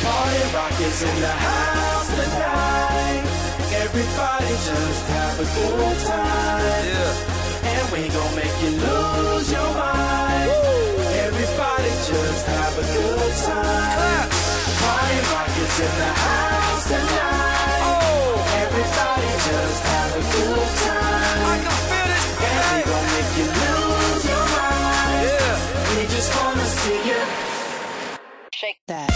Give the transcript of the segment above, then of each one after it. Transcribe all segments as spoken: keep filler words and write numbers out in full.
Party rock is in the house tonight. Everybody just have a good time. Yeah. And we gon' make you lose your mind. Woo. Everybody just have a good time. Party rock is in the house tonight. Oh. Everybody just have a good time. I can feel it. And we gon' make you lose your mind. Yeah. We just wanna see you shake that.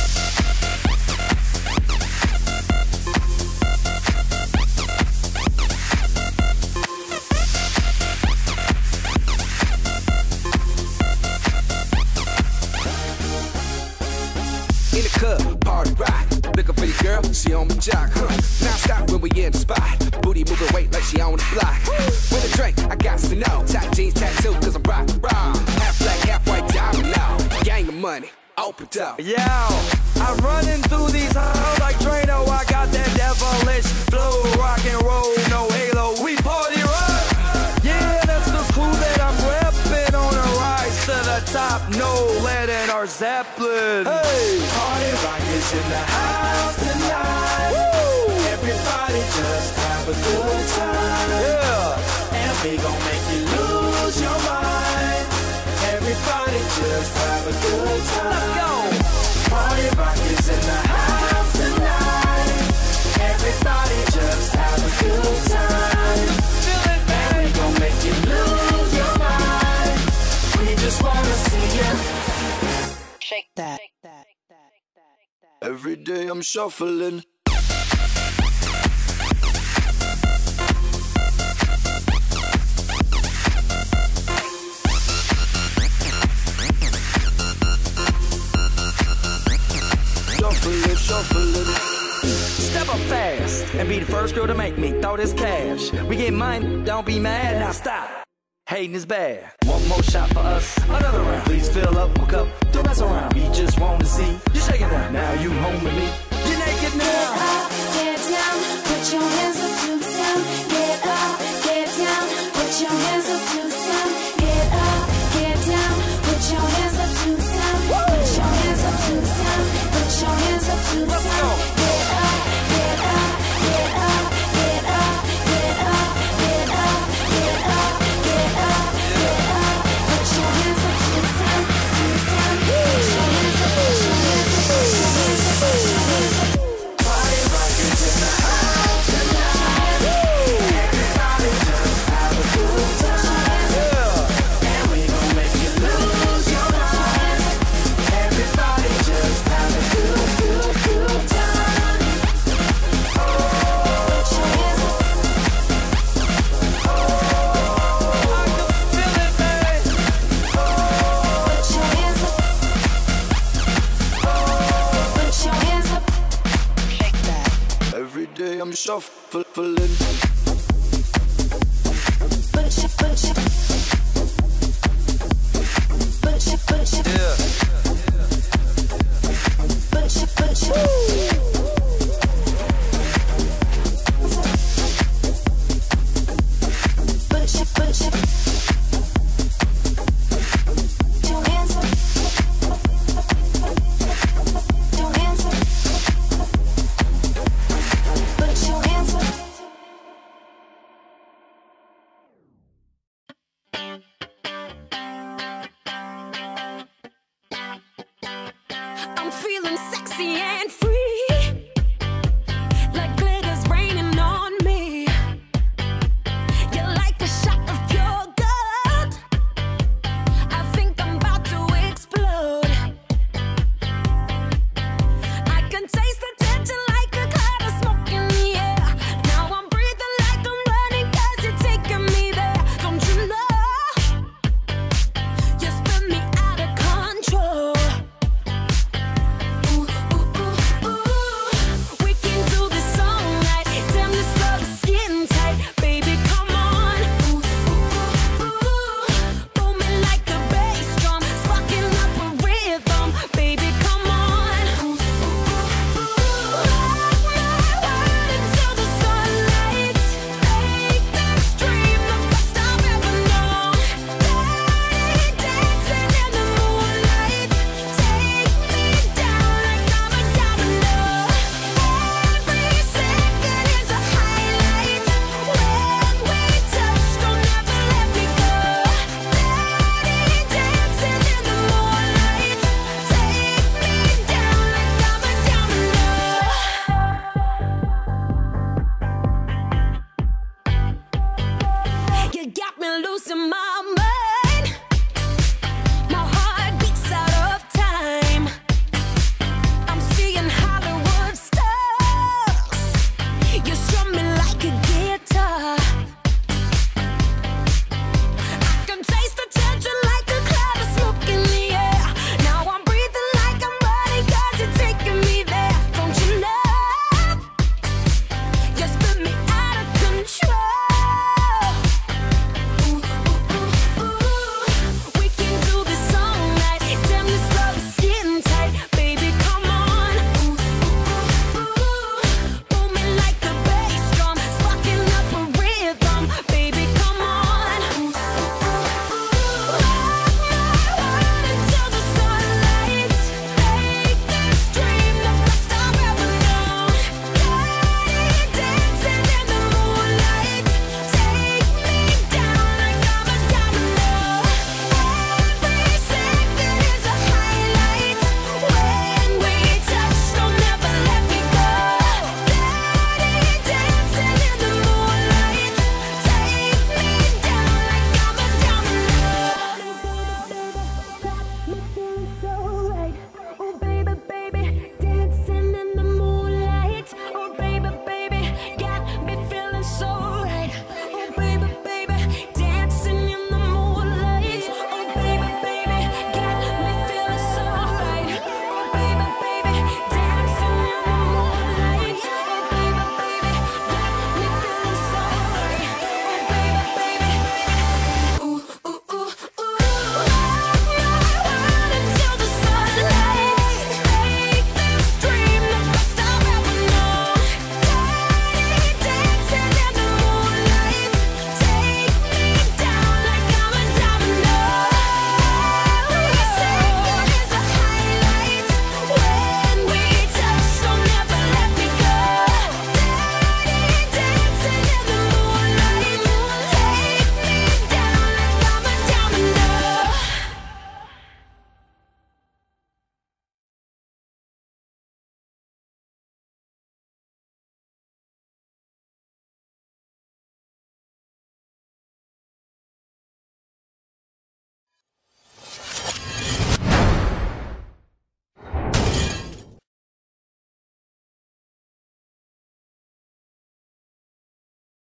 In the club, party rock. Looking for your girl, she on my jock, huh? Now stop when we in the spot. Booty moving weight like she on the block. With a drink, I got to know. Tight jeans, tattoo, cause I'm rock, rock. Half black, half white, diamond now. Gang of money, open up. Yo, I'm running through these halls like Drano. I got that devilish flow, rock and roll, no halo. We party rock. Yeah, that's the crew that I'm repping on a rise to the top. No lead in our Zeppelin. Hey, party rock is in the house tonight. Woo. Everybody just have a good time. Yeah, and we gon' make you lose your mind. Everybody just have a good time. Let's go. Party rock is in the house tonight. Everybody just have a good time. Feel it, baby. And we gon' make you lose your mind. We just wanna see you shake that. Every day I'm shuffling. Shuffling, shuffling. Step up fast and be the first girl to make me throw this cash. We get mine, don't be mad, now stop. Hating is bad. One more shot for us, another round. Please fill up my cup, don't mess around. We just wanna see you shaking that. Now you home with me, you're naked now. Get up, get down, put your hands up to the sound. Get up, get down, put your hands up to the sound. Get up, get down, put your hands up to the sound. Put your hands up to the sound. Put your hands up to the sound. Get up, get up, get up, get up, get up, get up, get up, get up, get up. Put your hands up to the sound, to the sound. Put your hands up, put your hands up, put your hands up, put your hands up. Party rock is in the house tonight. Everybody just have a good time. Yeah. And we gon' make you lose your mind. Everybody just have a good, good, good time. Oh, Put your hands up. I can feel it, babe. Put your hands up. Put your hands up. Shake that. Every day I'm shuffling. Put your, put your, put your, put your, Yeah. put your, put your. Put your, put your. Put your hands up. Put your hands up. Put your hands up. I'm feeling sexy and free.